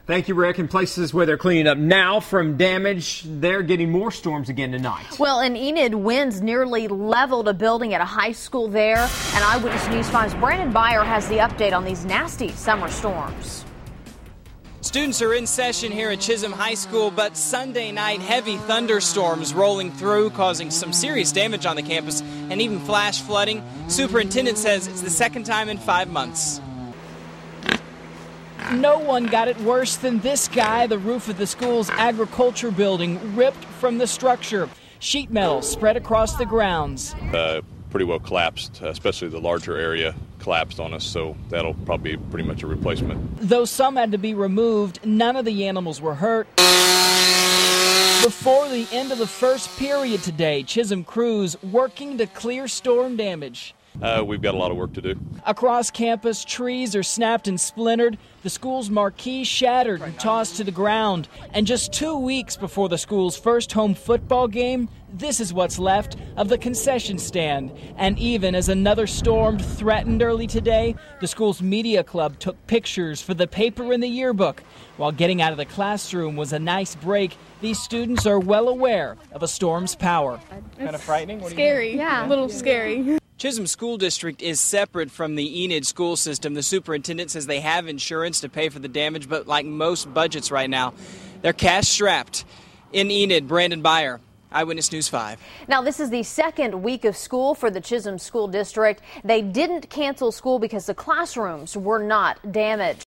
Thank you, Rick. In places where they're cleaning up now from damage, they're getting more storms again tonight. Well, in Enid, winds nearly leveled a building at a high school there. And Eyewitness News 5's Brandon Byer has the update on these nasty summer storms. Students are in session here at Chisholm High School, but Sunday night, heavy thunderstorms rolling through, causing some serious damage on the campus and even flash flooding. Superintendent says it's the second time in 5 months. No one got it worse than this guy. The roof of the school's agriculture building ripped from the structure. Sheet metal spread across the grounds. Pretty well collapsed, especially the larger area collapsed on us, so that'll probably be pretty much a replacement. Though some had to be removed, none of the animals were hurt. Before the end of the first period today, Chisholm crews working to clear storm damage. We've got a lot of work to do. Across campus, trees are snapped and splintered, the school's marquee shattered and tossed to the ground. And just 2 weeks before the school's first home football game, this is what's left of the concession stand. And even as another storm threatened early today, the school's media club took pictures for the paper in the yearbook. While getting out of the classroom was a nice break, these students are well aware of a storm's power. Kind of frightening? Scary. Yeah. A little scary. Chisholm School District is separate from the Enid school system. The superintendent says they have insurance to pay for the damage, but like most budgets right now, they're cash strapped. In Enid, Brandon Byer, Eyewitness News 5. Now, this is the second week of school for the Chisholm School District. They didn't cancel school because the classrooms were not damaged.